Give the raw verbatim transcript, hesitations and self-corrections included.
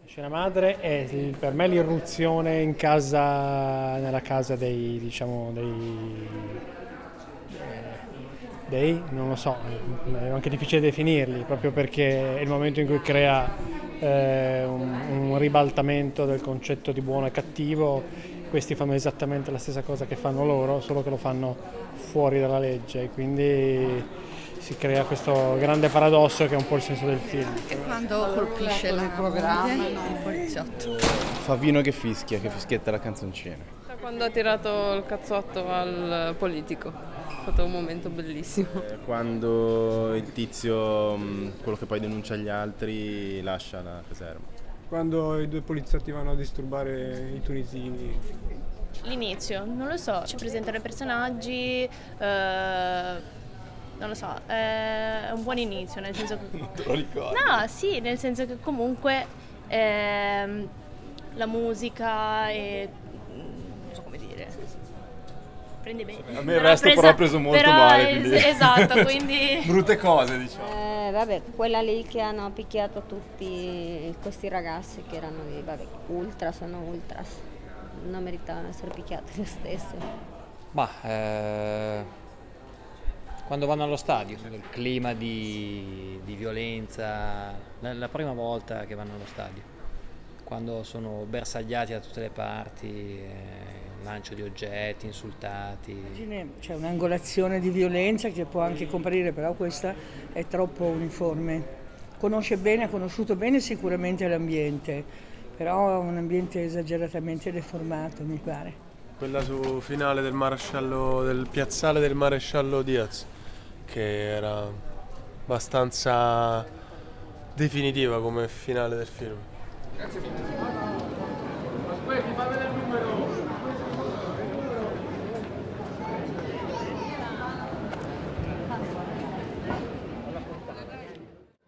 Scena madre è il- per me l'irruzione in casa, nella casa dei, diciamo, dei, dei, non lo so, è anche difficile definirli, proprio perché è il momento in cui crea eh, un, un ribaltamento del concetto di buono e cattivo. Questi fanno esattamente la stessa cosa che fanno loro, solo che lo fanno fuori dalla legge, quindi si crea questo grande paradosso che è un po' il senso del film. E quando colpisce la moglie, il poliziotto. Favino che fischia, che fischietta la canzoncina. Da quando ha tirato il cazzotto al politico, è stato un momento bellissimo. Eh, Quando il tizio, mh, quello che poi denuncia gli altri, lascia la caserma. Quando i due poliziotti vanno a disturbare i tunisini. L'inizio, non lo so, ci presentano i personaggi, eh, non lo so, è un buon inizio, nel senso che... Non te lo ricordo. No, sì, nel senso che comunque ehm, la musica e... non so come dire... prende bene. A me il resto però ha preso molto però male, es- quindi... esatto, quindi... Brutte cose, diciamo. Eh, vabbè, quella lì che hanno picchiato tutti questi ragazzi che erano di, vabbè, ultra, sono ultras, non meritavano essere picchiati lo stesso. Ma eh, quando vanno allo stadio, il clima di, di violenza, la, la prima volta che vanno allo stadio, quando sono bersagliati da tutte le parti, eh, lancio di oggetti, insultati. C'è un'angolazione di violenza che può anche comparire, però questa è troppo uniforme. Conosce bene, ha conosciuto bene sicuramente l'ambiente, però è un ambiente esageratamente deformato, mi pare. Quella su finale del maresciallo, del piazzale del maresciallo Diaz, che era abbastanza definitiva come finale del film.